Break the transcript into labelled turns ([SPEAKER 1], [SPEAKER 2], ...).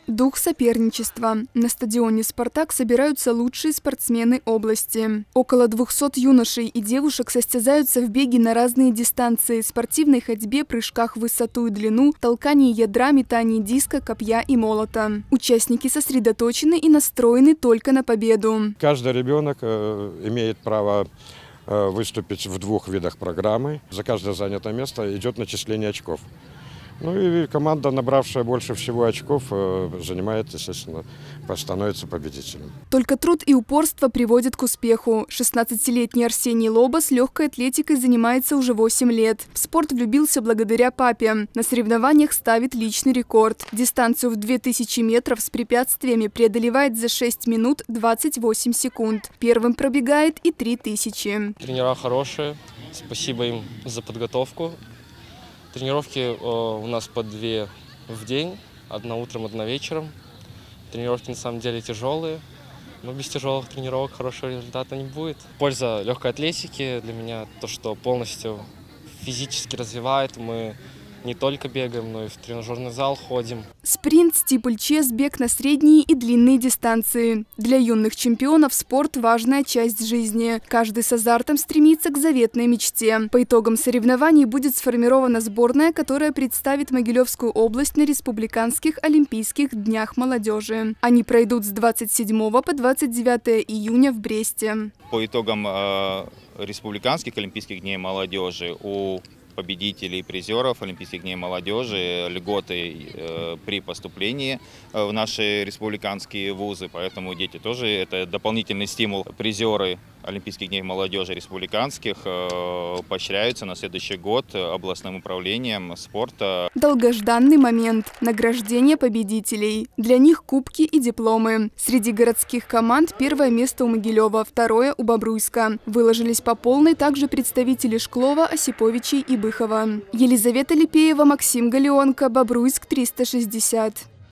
[SPEAKER 1] Дух соперничества. На стадионе «Спартак» собираются лучшие спортсмены области. Около 200 юношей и девушек состязаются в беге на разные дистанции, спортивной ходьбе, прыжках в высоту и длину, толкании ядра, метании диска, копья и молота. Участники сосредоточены и настроены только на победу.
[SPEAKER 2] Каждый ребенок имеет право выступить в 2 видах программы. За каждое занятое место идет начисление очков. Ну и команда, набравшая больше всего очков, занимает, естественно, становится победителем.
[SPEAKER 1] Только труд и упорство приводят к успеху. 16-летний Арсений Лоба с легкой атлетикой занимается уже 8 лет. В спорт влюбился благодаря папе. На соревнованиях ставит личный рекорд. Дистанцию в 2000 метров с препятствиями преодолевает за 6 минут 28 секунд. Первым пробегает и 3000.
[SPEAKER 3] Тренера хорошие, спасибо им за подготовку. Тренировки у нас по 2 в день, одна утром, одна вечером. Тренировки на самом деле тяжелые, но без тяжелых тренировок хорошего результата не будет. Польза легкой атлетики для меня то, что полностью физически развивает. Мы не только бегаем, но и в тренажерный зал ходим.
[SPEAKER 1] Спринт, стипльчез, бег на средние и длинные дистанции. Для юных чемпионов спорт – важная часть жизни. Каждый с азартом стремится к заветной мечте. По итогам соревнований будет сформирована сборная, которая представит Могилевскую область на республиканских Олимпийских днях молодежи. Они пройдут с 27 по 29 июня в Бресте.
[SPEAKER 4] По итогам республиканских Олимпийских дней молодежи у победителей и призеров Олимпийских дней молодежи льготы при поступлении в наши республиканские вузы. Поэтому дети тоже, это дополнительный стимул. Призеры Олимпийских дней молодежи республиканских поощряются на следующий год областным управлением спорта.
[SPEAKER 1] Долгожданный момент – награждение победителей. Для них кубки и дипломы. Среди городских команд 1-е место у Могилева, 2-е у Бобруйска. Выложились по полной также представители Шклова, Осиповичей и Быхова. Елизавета Липеева, Максим Галеонко, Бобруйск 360.